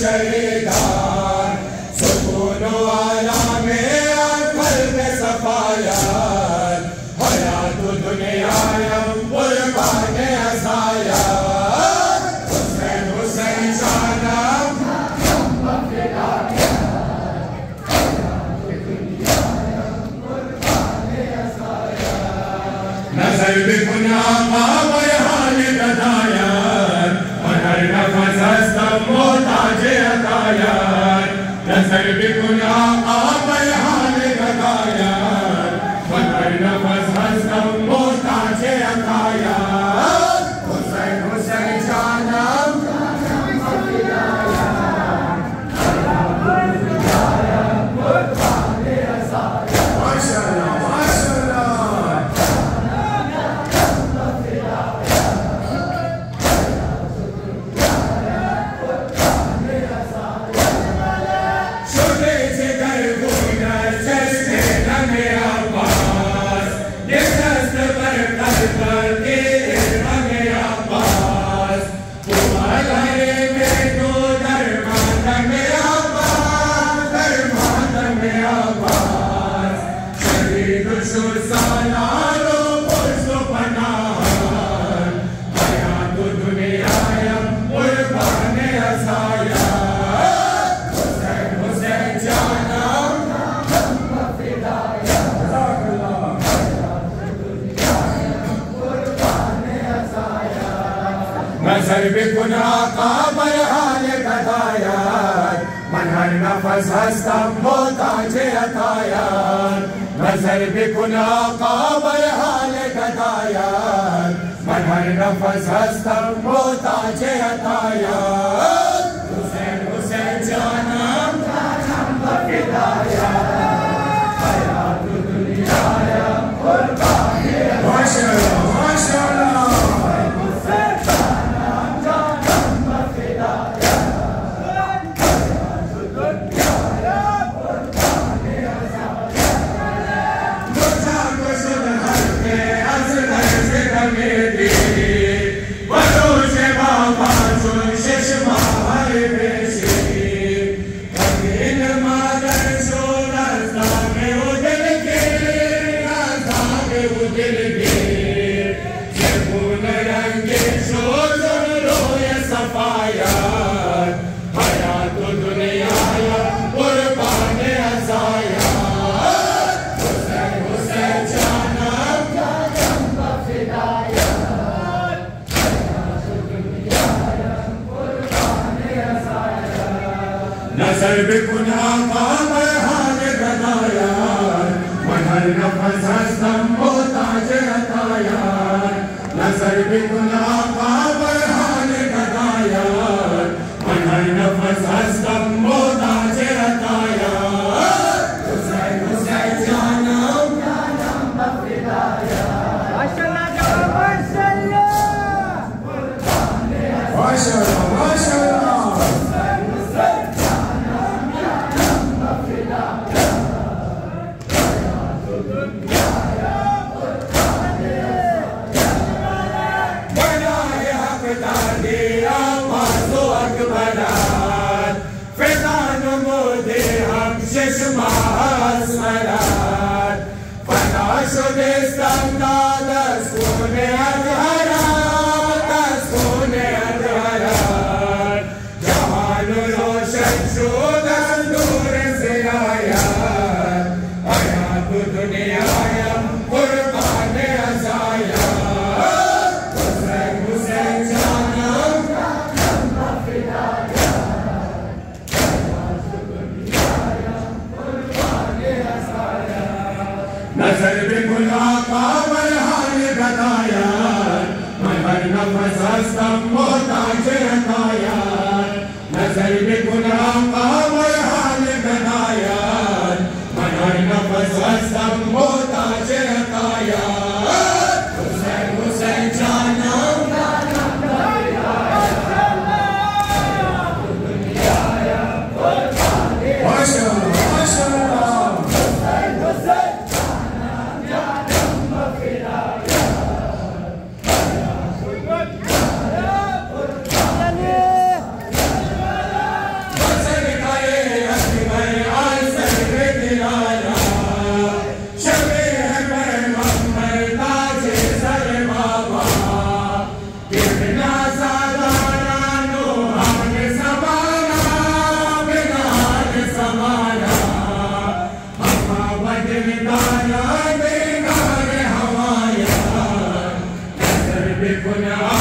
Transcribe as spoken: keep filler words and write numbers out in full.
شہیدان سکون و آرام قلب صفایان حیات دنیایم قربان عزایان حسین حسین جانم نظر بکن آقا برحال گدایان من هر نفس هستم محتاج عطایان نظر بکن آقا برحال گدایان من هر نفس هستم محتاج عطایان حسین حسین جانم نظر بکن آقا برحال گدایان من هر نفس هستم محتاج عطایان نظر بکن آقا برحال گدایان من هر نفس هستم محتاج عطایان حسین حسین جانم جانم بفدایان حیات دنیایم قربان ماشاءالله ماشاءالله نظر بکن آقا برحال گدایان من هر نفس هستم محتاج عطایان نظر بکن آقا برحال گدایان من هر نفس هستم محتاج عطایان حسین حسین جانم جانم بفدایان ماشاءاللہ جانم ماشاءاللہ ماشاءاللہ ماشاءاللہ نظر بکن آقا برحال گدایان من هر نفس هستم محتاج عطایان نظر بکن آقا برحال گدایان من هر نفس هستم محتاج عطایان حسین حسین جانم جانم بفدایان ماشاءاللہ ماشاءاللہ حسین حسین بكل